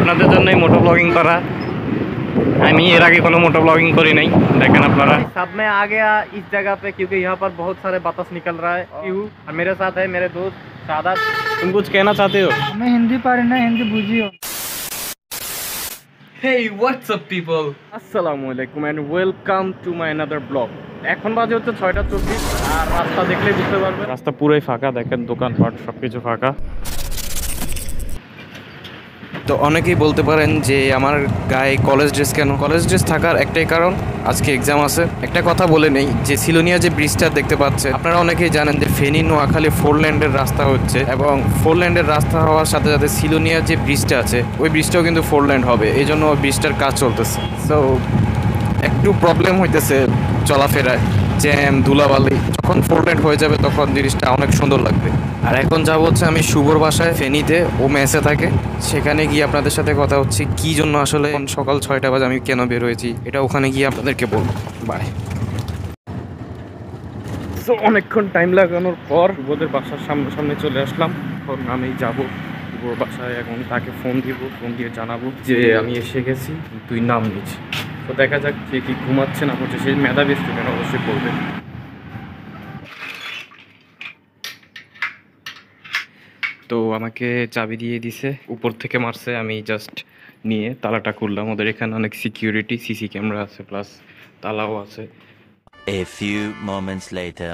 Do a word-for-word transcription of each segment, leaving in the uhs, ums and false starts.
আপনাদের জন্যই মোটো ব্लॉगिंग करा আমি এর আগে কোনো मोटो ब्लॉगिंग करी नहीं देखें अपना सब में आ गया इस जगह पे क्योंकि यहाँ पर बहुत सारे बातास निकल रहा है क्यों और मेरे साथ है मेरे दोस्त सादात। तुम कुछ कहना चाहते हो? मैं हिंदी पारी ना हिंदी बुझी हो। Hey what's up people আসসালামু আলাইকুম and welcome to my another vlog। এখন বাজে হচ্ছে ছয়টা চব্বিশ আর রাস্তা দেখলেই বুঝতে পারবেন রাস্তা পুরোই ফাঁকা, দেখেন দোকানপাট সবকিছু ফাঁকা। তো অনেকেই বলতে পারেন যে আমার গায়ে কলেজ ড্রেস কেন? কলেজ ড্রেস থাকার একটাই কারণ, আজকে এক্সাম আছে। একটা কথা বলে নেই যে সিলোনিয়া যে ব্রিজটা দেখতে পাচ্ছেন আপনারা অনেকেই জানেন যে ফেনী নোয়াখালী ফোর ল্যান্ডের রাস্তা হচ্ছে এবং ফোর ল্যান্ডের রাস্তা হওয়ার সাথে সাথে সিলোনিয়া যে ব্রিজটা আছে ওই ব্রিজটাও কিন্তু ফোর ল্যান্ড হবে, এই জন্য ওই ব্রিজটার কাজ চলতেছে। সো একটু প্রবলেম হইতেছে চলাফেরায়, জ্যাম ধুলাবালি। যখন ফোর ল্যান্ড হয়ে যাবে তখন জিনিসটা অনেক সুন্দর লাগবে। আর এখন যাব হচ্ছে আমি শুভর বাসায় ফেনীতে, ও মেসে থাকে, সেখানে গিয়ে আপনাদের সাথে কথা হচ্ছে কি জন্য আসলে সকাল ছয়টা বাজে আমি কেন বের হয়েছি এটা ওখানে গিয়ে আপনাদেরকে বলবো। বাই। তো অনেকক্ষণ টাইম লাগানোর পর শুভদের বাসার সামনে সামনে চলে আসলাম। এখন আমি যাবো শুভর বাসায়, এখন তাকে ফোন দিব, ফোন দিয়ে জানাবো যে আমি এসে গেছি, তুই নাম নিস। তো দেখা যাক সে কি ঘুমাচ্ছে না হচ্ছে, সেই মেধাবী স্টুডেন্ট অবশ্যই পড়বে। তো আমাকে চাবি দিয়ে দিছে, উপর থেকে মারছে, আমি জাস্ট নিয়ে তালাটা খুললাম। ওদের এখানে অনেক সিকিউরিটি, সিসি ক্যামেরা আছে প্লাস তালাও আছে। A few moments later.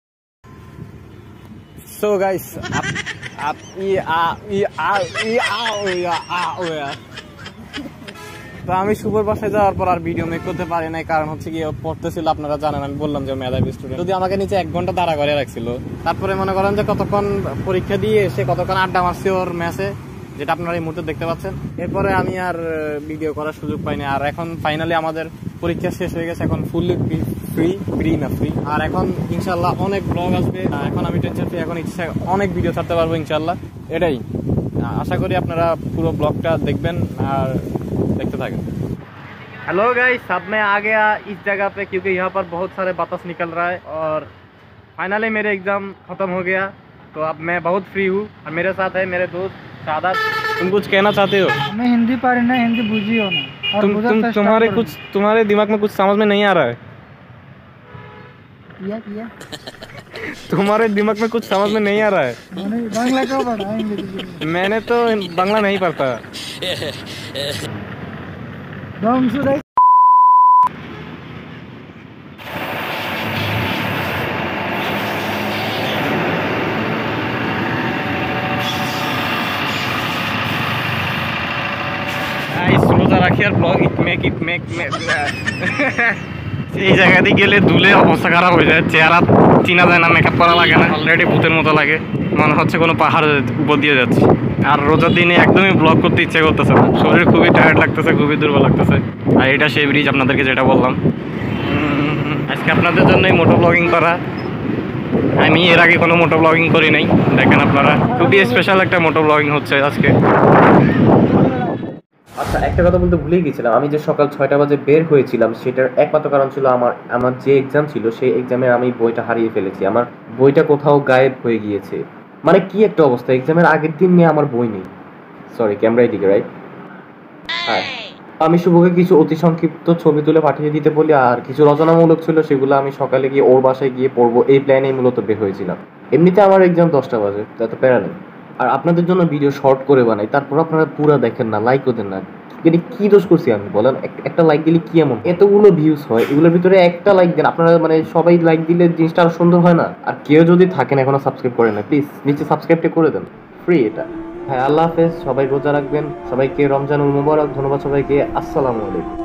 So guys, up up ই আ ই আ ই আ ই আ ও তো আমি শুভর বাসায় যাওয়ার পর আর ভিডিও মেক করতে পারি নাই, কারণ হচ্ছে কি পড়তেছিল। আপনারা জানেন আমি বললাম যে মেধাবী স্টুডেন্ট, যদি আমাকে নিচে এক ঘন্টা দাঁড়া করে রাখছিল। তারপরে মনে করেন যে কতক্ষণ পরীক্ষা দিয়ে এসে কতক্ষণ আড্ডা মারছি ওর ম্যাচে, যেটা আপনারা এই মুহূর্তে দেখতে পাচ্ছেন। এরপরে আমি আর ভিডিও করার সুযোগ পাইনি। আর এখন ফাইনালি আমাদের পরীক্ষা শেষ হয়ে গেছে, এখন ফুললি ফ্রি ফ্রি না ফ্রি। আর এখন ইনশাল্লাহ অনেক ব্লগ আসবে, এখন আমি টেনশন ফ্রি, এখন ইচ্ছা অনেক ভিডিও ছাড়তে পারবো ইনশাল্লাহ। এটাই আশা করি আপনারা পুরো ব্লগটা দেখবেন আর देखते থাকেন। हेलो गाइस, सब मैं आ गया इस जगह पे क्योंकि यहाँ पर बहुत सारे बातास निकल रहा है और फाइनली मेरे एग्ज़ाम ख़त्म हो गया। तो अब मैं बहुत फ्री हूँ और मेरे साथ है मेरे दोस्त सादात। तुम कुछ कहना चाहते हो? मैं हिंदी पारी ना हिंदी बुझी हो ना। और तुम तुम तुम्हारे कुछ तुम्हारे दिमाग में कुछ समझ में नहीं आ रहा है? किया किया तुम्हारे दिमाग में कुछ समझ में नहीं आ रहा है? बांग्ला क्यों पढ़ा? मैंने तो बांग्ला नहीं पढ़ता। রোজা রাখি আর blog it make it make এই জায়গাতে গেলে ধুলে অবস্থা খারাপ হয়ে যায়, চেহারা চিনা যায় না, মেকআপ করা লাগে না, অলরেডি ভূতের মতো লাগে, মনে হচ্ছে কোনো পাহাড়ের উপর দিয়ে যাচ্ছে। আর রোজার দিনে একদমই ব্লগ করতে ইচ্ছে করতেছে না, শরীর খুবই টায়ার্ড লাগতেছে, খুবই দুর্বল লাগতেছে। আর এটা সেই ব্রিজ আপনাদেরকে যেটা বললাম। আজকে আপনাদের জন্যই মোটো ব্লগিং করা, আমি এর আগে কোনো মোটো ব্লগিং করি নাই, দেখেন আপনারা খুবই স্পেশাল একটা মোটো ব্লগিং হচ্ছে আজকে। আচ্ছা, একটা কথা বলতে ভুলে গেছিলাম, আমি যে সকাল ছয়টা বাজে বের হয়েছিলাম সেটার একমাত্র কারণ ছিল আমার আমার যে এক্সাম ছিল সেই এক্সামে আমি বইটা হারিয়ে ফেলেছি। আমার বইটা কোথাও গায়েব হয়ে গিয়েছে, মানে কি একটা অবস্থা, এক্সামের আগের দিন নিয়ে আমার বই নেই। সরি, ক্যামেরায় দিকে রাইট। হ্যাঁ, আমি শুভকে কিছু অতি সংক্ষিপ্ত ছবি তুলে পাঠিয়ে দিতে বলি, আর কিছু রচনামূলক ছিল সেগুলো আমি সকালে গিয়ে ওর বাসায় গিয়ে পড়বো, এই প্ল্যানেই মূলত বের হয়েছিলাম। এমনিতে আমার এক্সাম দশটা বাজে, এত প্যারা নেই। আর আপনাদের জন্য ভিডিও শর্ট করে বানাই, তারপর আপনারা পুরো দেখেন না, লাইকও দেন না। কিন্তু কি দোষ করছি আমি বলেন? একটা লাইক দিলে কি এমন এতগুলো ভিউজ হয়, এগুলোর ভিতরে একটা লাইক দেন আপনারা, মানে সবাই লাইক দিলে জিনিসটা আরো সুন্দর হয় না? আর কেউ যদি থাকেন এখনো সাবস্ক্রাইব করেন না, প্লিজ নিচে সাবস্ক্রাইবটা করে দেন, ফ্রি এটা। হ্যাঁ, আল্লাহ হাফেজ, সবাই রোজা রাখবেন, সবাইকে রমজানুল মুবারক, ধন্যবাদ সবাইকে, আসসালামু আলাইকুম।